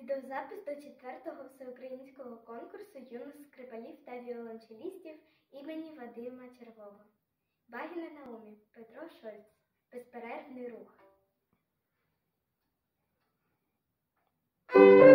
Відеозапис до 4-го всеукраїнського конкурсу юних скрипалів та віолончелістів імені Вадима Червова. Багіна Наумі, Петро Шольц. Безперервний рух.